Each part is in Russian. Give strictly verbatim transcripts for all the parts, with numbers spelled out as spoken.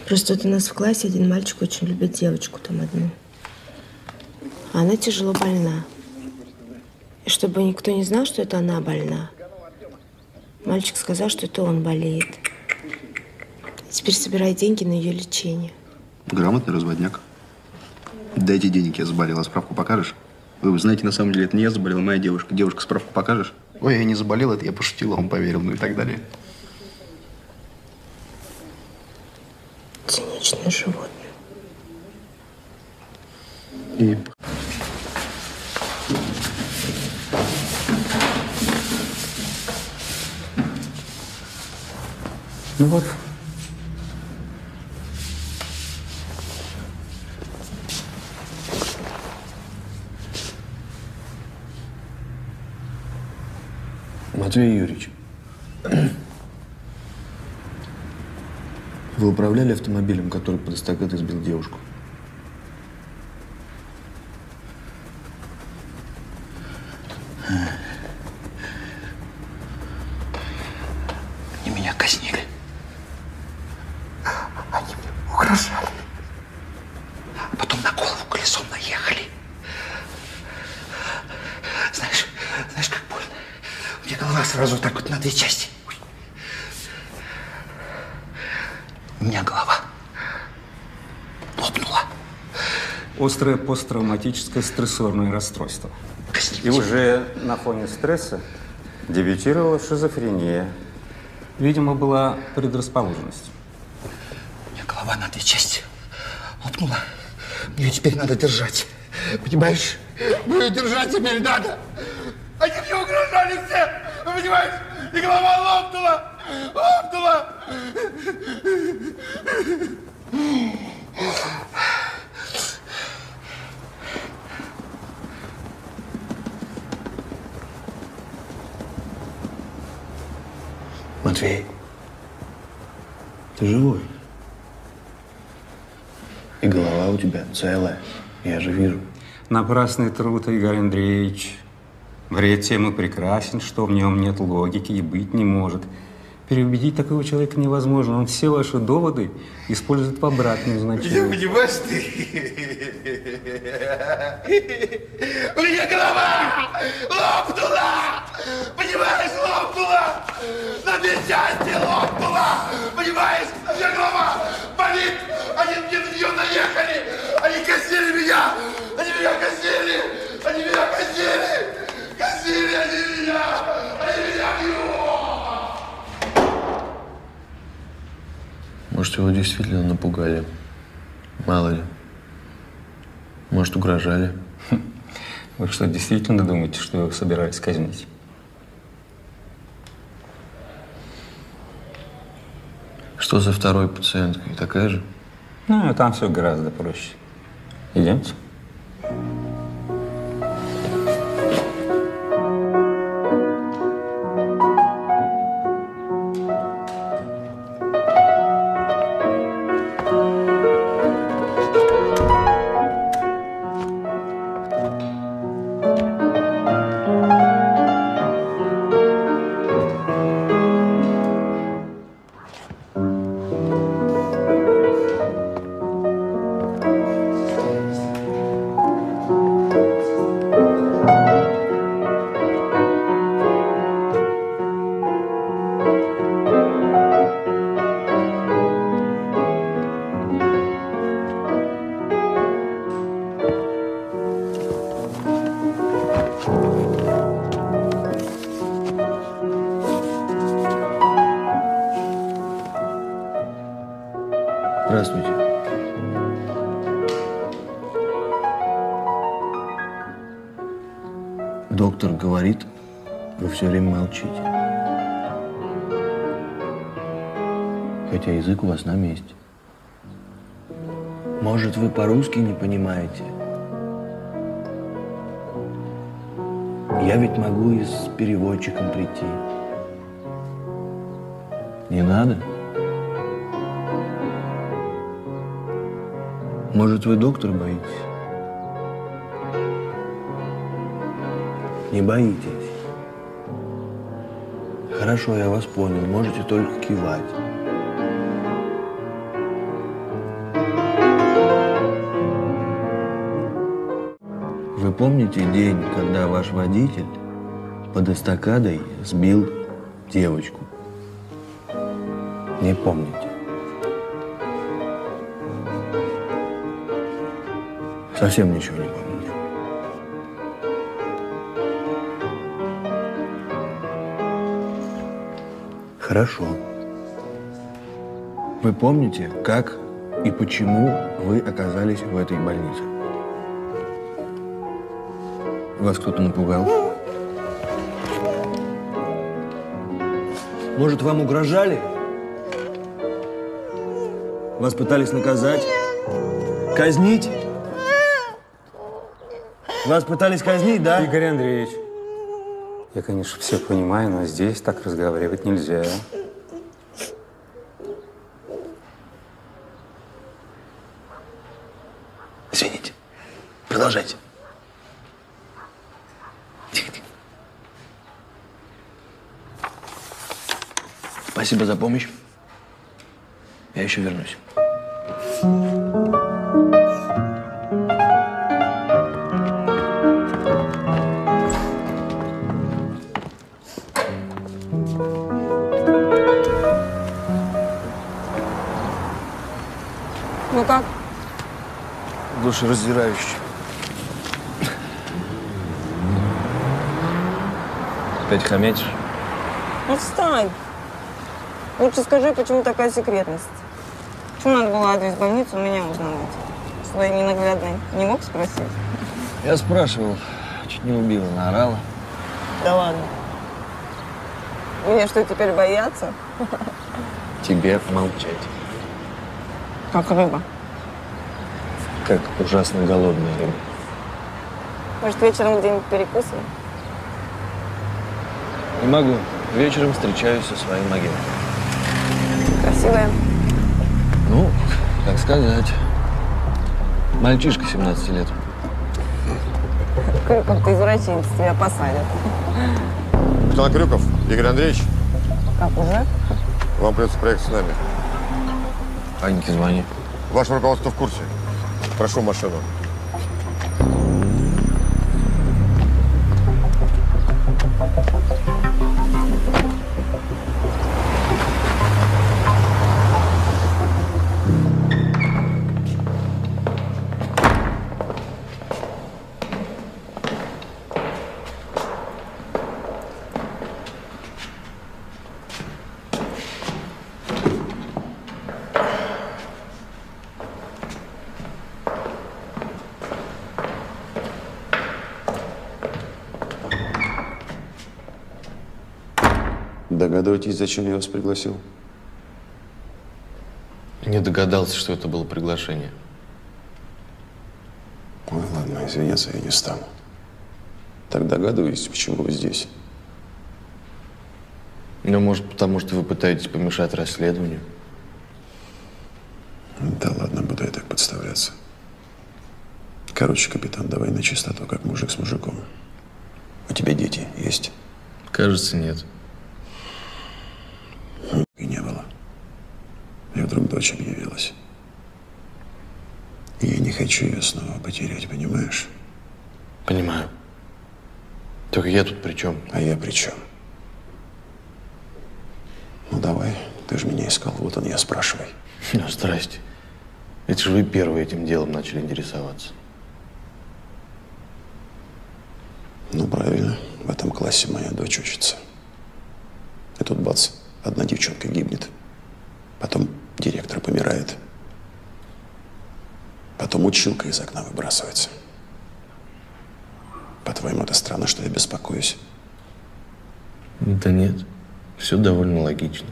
Просто вот у нас в классе один мальчик очень любит девочку там одну. А она тяжело больна. И чтобы никто не знал, что это она больна, мальчик сказал, что это он болеет. Теперь собирает деньги на ее лечение. Грамотный разводняк. Дайте денег, я заболела. Справку покажешь? Вы знаете, на самом деле, это не я заболела, моя девушка. Девушка, справку покажешь? Ой, я не заболел, это я пошутила, он поверил, ну и так далее. Циничное животное. И... Ну вот. Матвей Юрьевич, вы управляли автомобилем, который под эстакадой сбил девушку? Они меня казнили. Они мне угрожали. А потом на голову колесом наехали. Знаешь, знаешь, как больно. У меня голова сразу так вот на две части. У меня голова лопнула. Острое посттравматическое стрессорное расстройство. Казните. И уже на фоне стресса дебютировала шизофрения. Видимо, была предрасположенность. У меня голова на две части лопнула. Мне теперь надо держать. Понимаешь? Мне держать теперь надо. Они мне угрожали все. Вы понимаете? И голова лопнула. Лопнула. Матвей, ты живой? И голова у тебя целая, я же вижу. Напрасный труд, Игорь Андреевич. Бред темы прекрасен, что в нем нет логики и быть не может. Переубедить такого человека невозможно. Он все ваши доводы использует в обратном значении. Понимаешь ты? У меня голова лопнула! Понимаешь, лопнула! На две части лопнула! Понимаешь? У меня голова болит! Они мне на нее наехали! Они казнили меня! Они меня казнили! Они меня казнили! Казнили они меня! Они меня бьют! Может, его действительно напугали. Мало ли. Может, угрожали. Вы что, действительно думаете, что его собирались казнить? Что за второй пациенткой? Такая же? Ну, там все гораздо проще. Идемте. Здравствуйте. Доктор говорит, вы все время молчите. Хотя язык у вас на месте. Может, вы по-русски не понимаете? Я ведь могу и с переводчиком прийти. Не надо? Может, вы доктор боитесь? Не боитесь. Хорошо, я вас понял. Можете только кивать. помните день, когда ваш водитель под эстакадой сбил девочку? Не помните? Совсем ничего не помните? Хорошо. Вы помните, как и почему вы оказались в этой больнице? Вас кто-то напугал? Может, вам угрожали? Вас пытались наказать? Казнить? Вас пытались казнить, да? Игорь Андреевич, я, конечно, все понимаю, но здесь так разговаривать нельзя. Извините. Продолжайте. Тихо, тихо. Спасибо за помощь. Я еще вернусь. Ну как? Душераздирающе. Опять хамячишь? Ну встань. Лучше скажи, почему такая секретность? Почему надо было адрес больницы у меня узнавать? Своей ненаглядной не мог спросить? Я спрашивал. Чуть не убила, наорала. Да ладно. Меня что, теперь бояться? Тебе молчать. Как рыба. Как ужасно голодная рыба. Может, вечером где-нибудь перекусим? Не могу. Вечером встречаюсь со своим агентом. Красивая. Ну, как сказать. Мальчишка семнадцати лет. Крюков, ты извращенец, тебя посадят. Капитан Крюков, Игорь Андреевич, Как, уже? вам придется проехать с нами. Аньке звони. Ваше руководство в курсе. Прошу машину. Догадываетесь, зачем я вас пригласил? Не догадался, что это было приглашение. Ой, ладно, извиняться я не стану. Так догадываетесь, почему вы здесь? Ну, может, потому что вы пытаетесь помешать расследованию? Да ладно, буду я так подставляться. Короче, капитан, давай на чистоту, как мужик с мужиком. У тебя дети есть? Кажется, нет. И не было. И вдруг дочь объявилась. И я не хочу ее снова потерять, понимаешь? Понимаю. Только я тут при чем? А я при чем? Ну давай, ты же меня искал, вот он, я спрашивай. Ну, здрасте. Это же вы первые этим делом начали интересоваться. Ну правильно, в этом классе моя дочь учится. И тут бац, одна девчонка гибнет. Потом директор помирает. Потом училка из окна выбрасывается. По-твоему, это странно, что я беспокоюсь? Да нет, все довольно логично.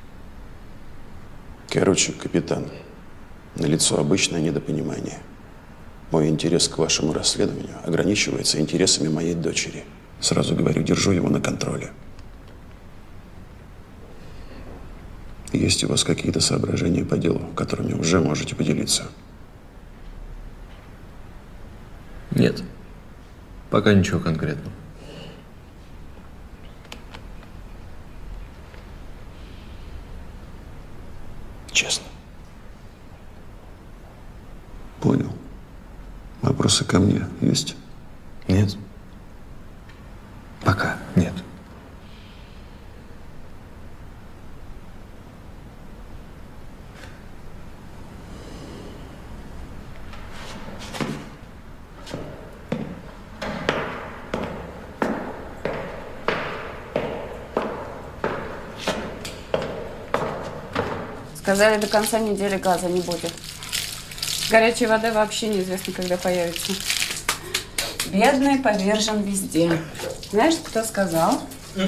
Короче, капитан, налицо обычное недопонимание. Мой интерес к вашему расследованию ограничивается интересами моей дочери. Сразу говорю, держу его на контроле. Есть у вас какие-то соображения по делу, которыми уже можете поделиться? Нет, пока ничего конкретного. Честно. Понял. Вопросы ко мне есть? Сказали, до конца недели газа не будет. Горячей воды вообще неизвестно, когда появится. Бедный повержен везде. Знаешь, кто сказал?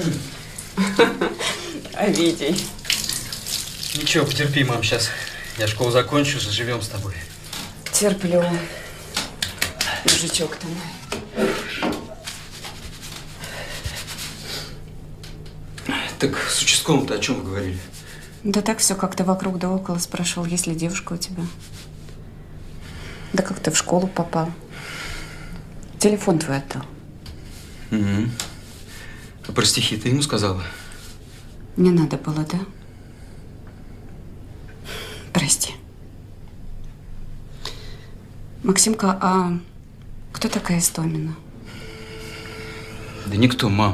Овидий. Ничего, потерпи, мам, сейчас. Я школу закончу, заживем с тобой. Терплю. Мужичок-то мой. Так с участковым-то о чем вы говорили? Да так все как-то вокруг да около спрашивал, есть ли девушка у тебя. Да как ты в школу попал? Телефон твой отдал. Угу. А про стихи ты ему сказала? Не надо было, да? Прости. Максимка, а кто такая Истомина? Да никто, мам.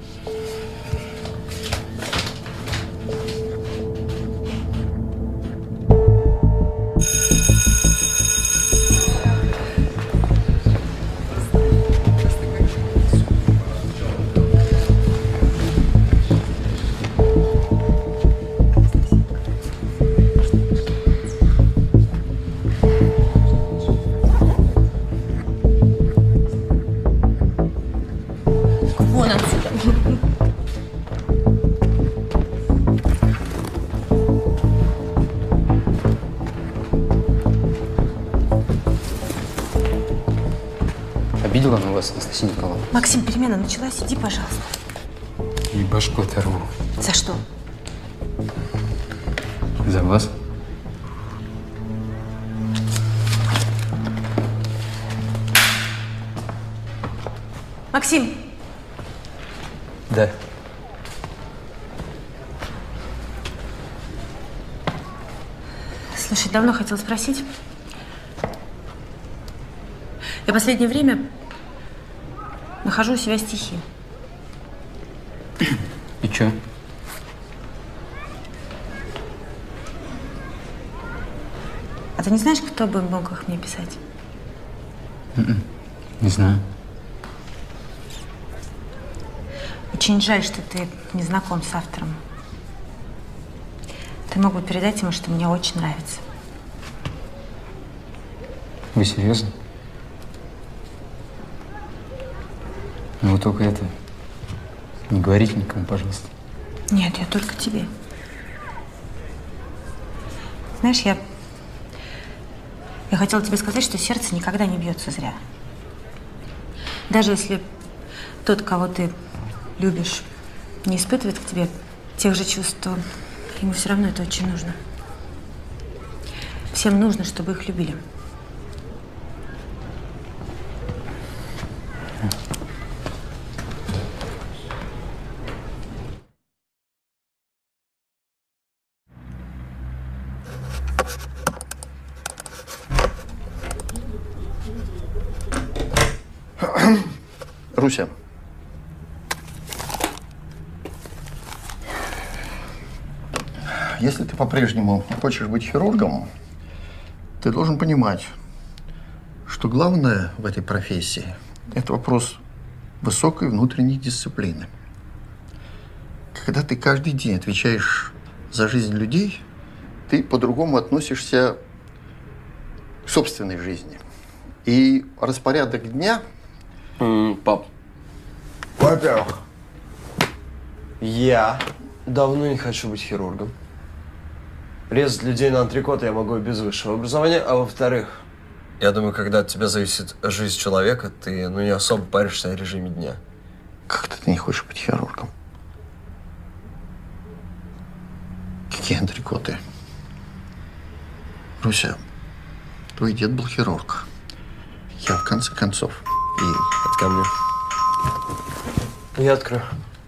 Вон отсюда. Обидела она вас, Анастасия Николаевна? Максим, перемена началась. Иди, пожалуйста. И башку оторву. За что? За вас. Максим! Да. Слушай, давно хотела спросить. Я в последнее время нахожу у себя стихи. И чё? А ты не знаешь, кто бы мог их мне писать? Mm-mm. Не знаю. Очень жаль, что ты не знаком с автором. Ты мог бы передать ему, что мне очень нравится. Вы серьезно? Ну вы только это, не говорите никому, пожалуйста. Нет, я только тебе. Знаешь, я... Я хотела тебе сказать, что сердце никогда не бьется зря. Даже если тот, кого ты любишь, не испытывает к тебе тех же чувств, то ему все равно это очень нужно. Всем нужно, чтобы их любили. Руся. Если ты по-прежнему хочешь быть хирургом, ты должен понимать, что главное в этой профессии – это вопрос высокой внутренней дисциплины. Когда ты каждый день отвечаешь за жизнь людей, ты по-другому относишься к собственной жизни. И распорядок дня… Mm, пап, во-первых, я давно не хочу быть хирургом. Резать людей на антрикоты я могу и без высшего образования. А во-вторых, я думаю, когда от тебя зависит жизнь человека, ты ну, не особо паришься о режиме дня. Как ты не хочешь быть хирургом? Какие антрикоты? Руся, твой дед был хирург. Я, в конце концов, и… Это ко мне. Я открою.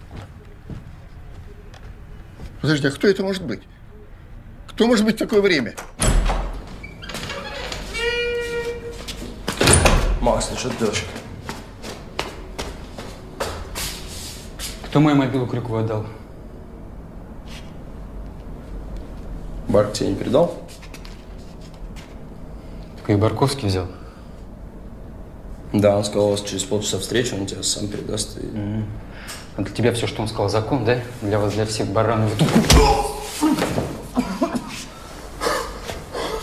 Подожди, а кто это может быть? Кто может быть в такое время? Макс, ну что ты делаешь? Кто мою мобилу Крюкову отдал? Барк тебе не передал? Так и Барковский взял. Да, он сказал, у вас через полчаса встречи, он тебя сам передаст. И… Mm-hmm. А для тебя все, что он сказал, закон, да? Для вас, для всех бараны.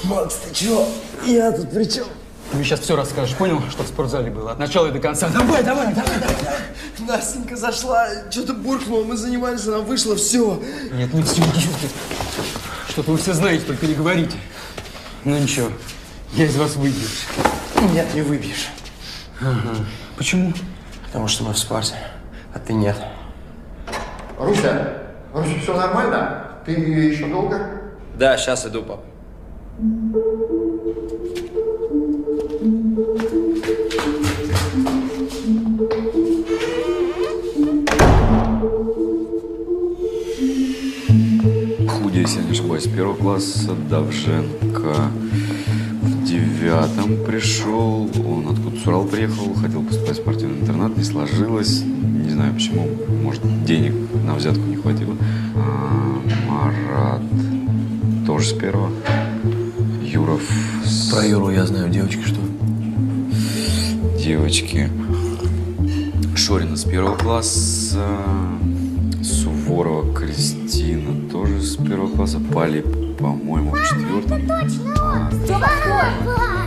Макс, ты чего? Я тут при чем? Ты мне сейчас все расскажешь, понял, что в спортзале было? От начала и до конца. Давай, давай, давай, давай. Настенька зашла, что-то буркнула, мы занимались, она вышла, все. Нет, не все, идиоты. Что-то вы все знаете, только не говорите. Ну ничего, я из вас выбью. Нет, не выбьешь. Ага. Почему? Потому что мы в спорте, а ты нет. Руся, Руся, все нормально? Ты еще долго? Да, сейчас иду, пап. Худя, если я не ошибаюсь, первого класса, Давженко в девятом пришел. Он откуда с Урала приехал, хотел поступать в спортивный интернат, не сложилось. Не знаю почему, может, денег на взятку не хватило. А, Марат тоже с первого. Юров с... Про Юру я знаю, девочки что? Девочки. Шорина с первого класса. Суворова Кристина тоже с первого класса. Пали, по-моему, в четвертом. Точно! Все